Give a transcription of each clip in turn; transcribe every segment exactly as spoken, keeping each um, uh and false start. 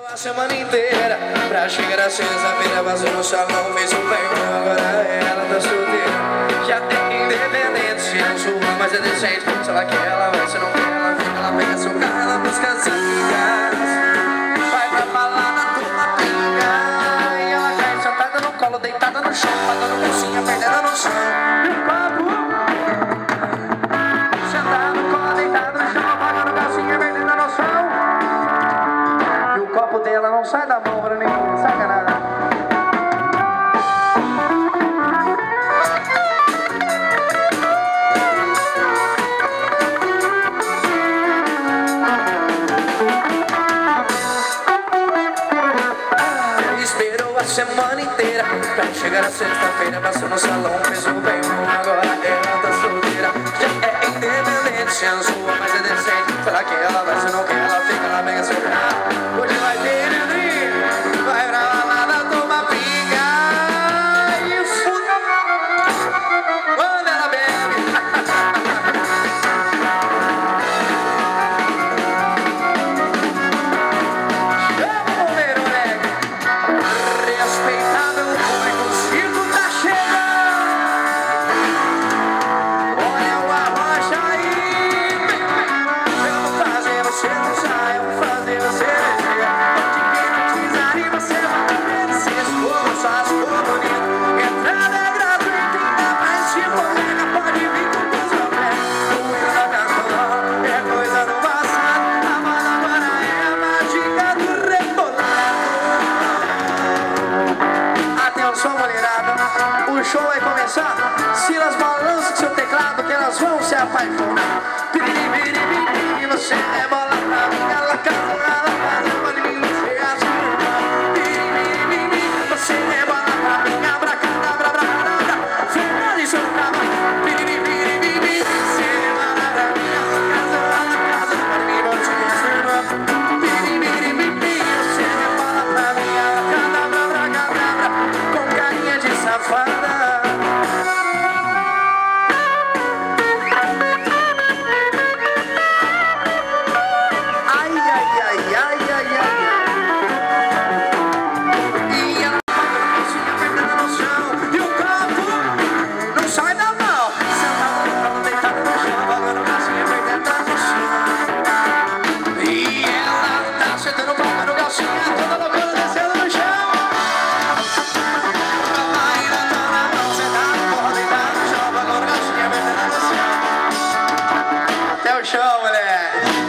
A semana inteira pra chegar a sexta-feira, vazou no salão, fez um perdão, agora ela tá solteira. Já é independente, se não sua, mas é decente. Se ela quer, ela vai, se não quer, ela fica. Ela pega seu carro, ela busca as amigas, vai pra balada, toma pinga. E ela cai sentada no colo, deitada no chão, pagando calcinha, perdendo no chão. E o papo sentada no colo, deitada no chão, pagando calcinha, perdendo no chão. E o copo dela não sai da mão pra ninguém, saca nada. Esperou a semana inteira pra chegar a sexta-feira, passou no salão, fez o bem bom, agora ela tá solteira. Já é independente, se não sua, mas é decente. Será que ela vai, se não quer, ela fica, ela pega seu carro. Hoje vai ter neném, vai pra balada, toma pinga. Isso quando ela bebe. Chama o Verônica. Respeitável público, o circo tá chegando. Olha o arrocha aí. Eu vou fazer você dançar, eu vou fazer você descer. Pode hipnotizar e você vai ver se escova, só as cor bonito. Entrada é gratuita, ainda mais se for nega, pode vir com teus problemas. Doendo na cartola, é coisa do passado. A moda agora é a mágica do rebolado. Atenção, mulherada, o show vai começar. Silas, balança seu teclado que elas vão se apaixonar. Piriri, piriri, piriri, você é bola pra mim. Ela casa, ela faz, pode vir, você é assim. Piriri, piriri, piriri, você é bola pra mim. Abracadabra, abracadabra, Fernanda e seu cavalo. Piriri, piriri, piriri, você é bola pra mim. Ela casa, ela casa, pode vir, você é assim. Piriri, piriri, piriri, você é bola pra mim. Abracadabra, abracadabra, com carinha de safada. Ai, ai, ai, ai, ai, ai. E ela paga a calcinha apertada no chão. E o copo não sai da mão. Sentada no colo, deitada no chão, pagando calcinha apertada no chão. E ela tá sentando, pagando calcinha, toda loucura descendo no chão. Ainda tá na mão, sentada no colo, deitada no chão, pagando calcinha apertada no chão. Até o chão, moleque.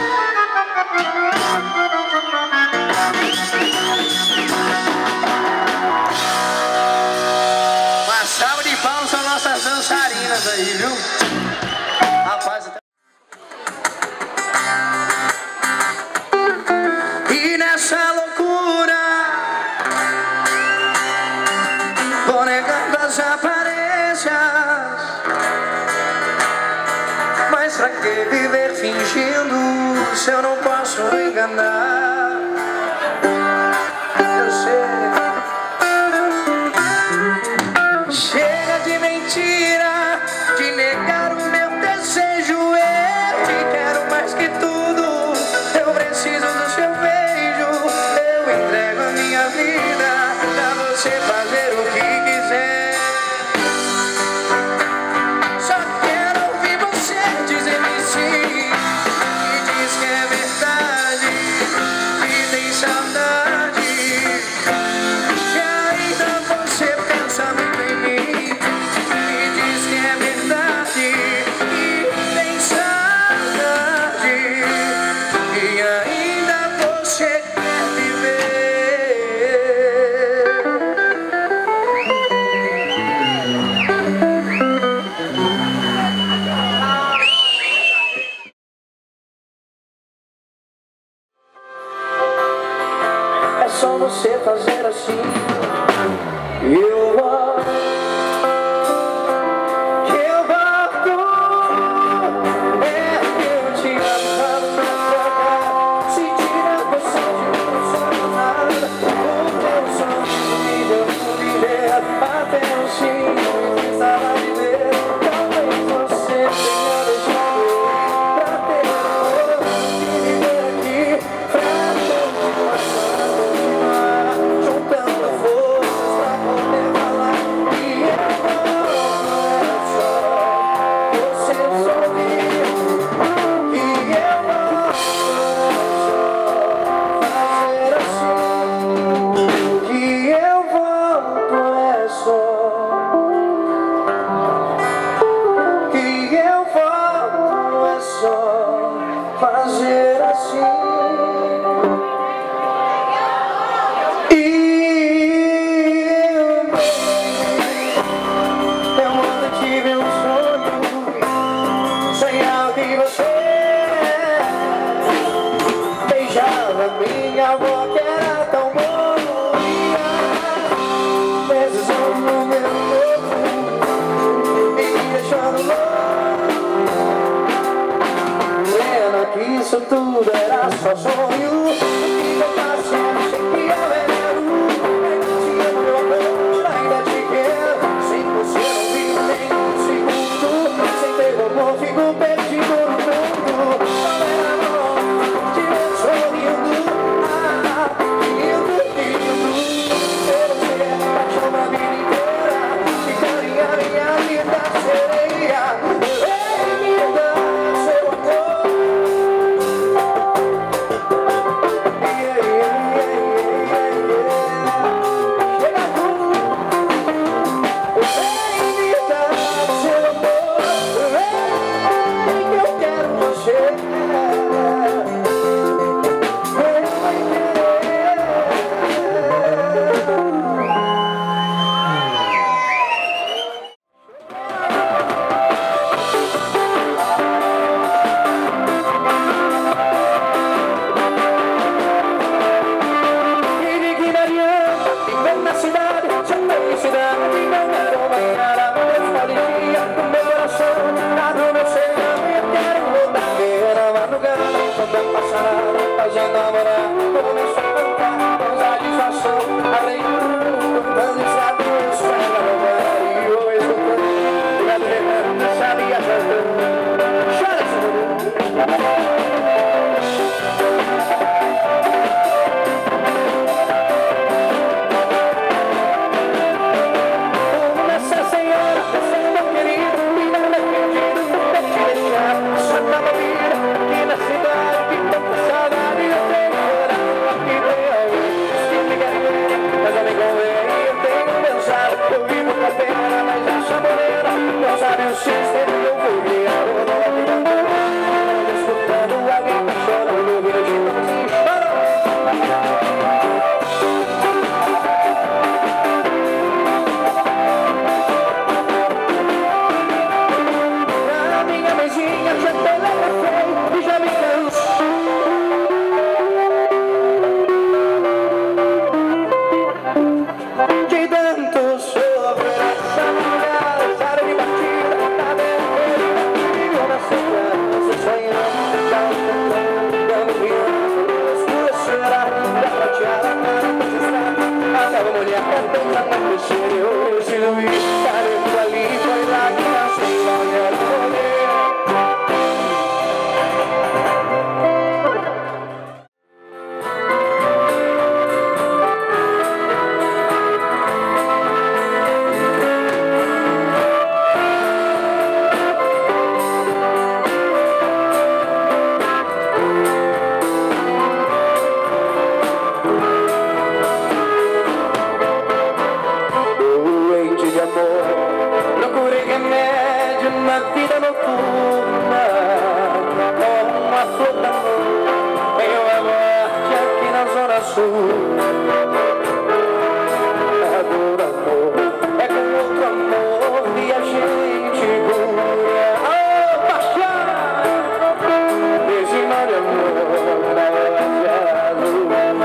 Uma salva de palmas são nossas dançarinas aí, viu? Rapaz, até... E nessa loucura, vou negando as aparências. Mas pra que viver fingindo se eu não posso enganar? Eu sei. Chega de mentira, de negar o meu desejo. Eu te quero mais que tudo. Eu preciso do seu beijo. Eu entrego a minha vida pra você fazer o que quiser. Só quero ouvir você dizer que sim. E diz que é verdade, que tem saudade, que ainda você pensa muito em mim. E diz que é verdade, que tem saudade, e ainda você quer viver. É só você fazer assim. Eu volto, eu volto. É que eu te amo pra trocar. Se tira você de mim, não sabe nada. O teu sonho me deu viver até o fim. Estava a viver, talvez você tenha deixado eu pra ter amor. E viver aqui pra todo passado. minha avó que era tão boa, precisou no meu corpo, me deixando louco. Pena que isso tudo era só sonho, que eu passei, sei que eu era ainda te amo, meu amor, ainda te quero. Sem você não vivo nem um segundo, sem teu amor fico perdido no mundo. Não era bom te ver sorrindo, ah, lindo, lindo. Eu sei, paixão na vida inteira, ficaria minha linda sereia. Ei, me dá seu amor. Yeah, yeah, yeah, yeah, yeah. Chega tudo. Ei, me dá seu amor. Ei, que eu quero você. Vive que não adianta viver na cidade, sem felicidade, não quero banhar a mesma alegria do meu coração, nada no meu serão, eu quero voltar na madrugada, quando passar nada, fazendo namorar, começou a cantar, com satisfação, além do mundo, cantando e sabe, eu espero no mar, e eu escutando, obrigado, Renan, sabia cantando, chora esse mundo. Nossa Senhora, você é tão querido, e não me arrependido por ter te deixado. Só tava vida aqui na cidade, que tanta saudade eu tenho chorado aqui realmente. Se me quer ver, mas eu me convém, eu tenho pensado. Eu vivo com a pena, mas essa morena não sabe o sistema que eu vou criar. Eu não acredito, escutando alguém que chora, eu vi de novo e choro. A minha mesinha já telegrafei e já me cansou de tanto sofrer. Essa mulher sabe de batida, tá vendo ele comigo na segurança, sonhando, dando viando, escurecerá, da prateada, acaba a mulher cantando na peixeira. Eu preciso ir, cara, eu ali, foi lá que nasceu, olha, eu vou ver. Doente de amor, procurei remédio na vida noturna, como uma flor da mão, veio a morte aqui na zona sul. A dor, amor, é com outro amor e a gente cura. Oh, paixão, desse mal de amor na hora de azul.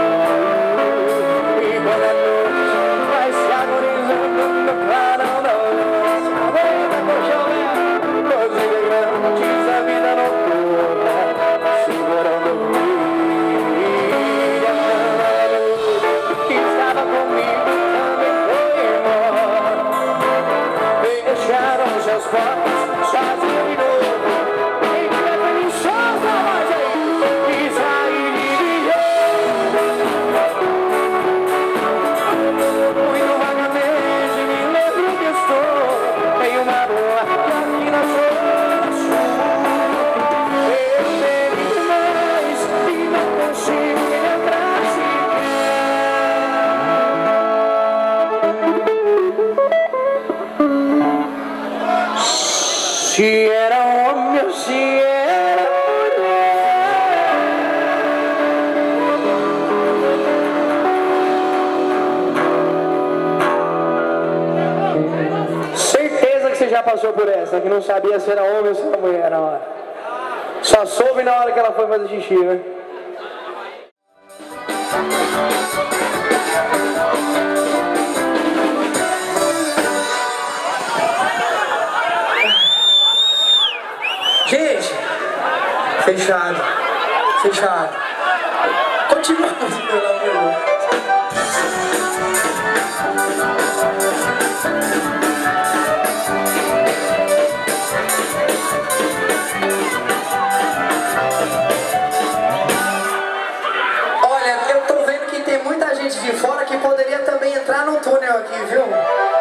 E quando a noite vai se agonizando no clarão da luz, a venda com chovendo, todos integrantes da vida noturna, segurando o brilho, a luz que estava comigo também foi embora. Deixaram seus corpos sozinhos de novo. Quem tiver feliz, solta a voz aí e sai de muito vagamente me lembro que estou em uma boate aqui na zona sul. Eu tenho demais e não consigo me lembrar sequer. Se era homem ou se era mulher. Certeza que você já passou por essa, que não sabia se era homem ou se era mulher na hora. Só soube na hora que ela foi fazer xixi, né? Gente, fechado, fechado. Continua, pelo amor de Deus. Olha, eu tô vendo que tem muita gente de fora que poderia também entrar no túnel aqui, viu?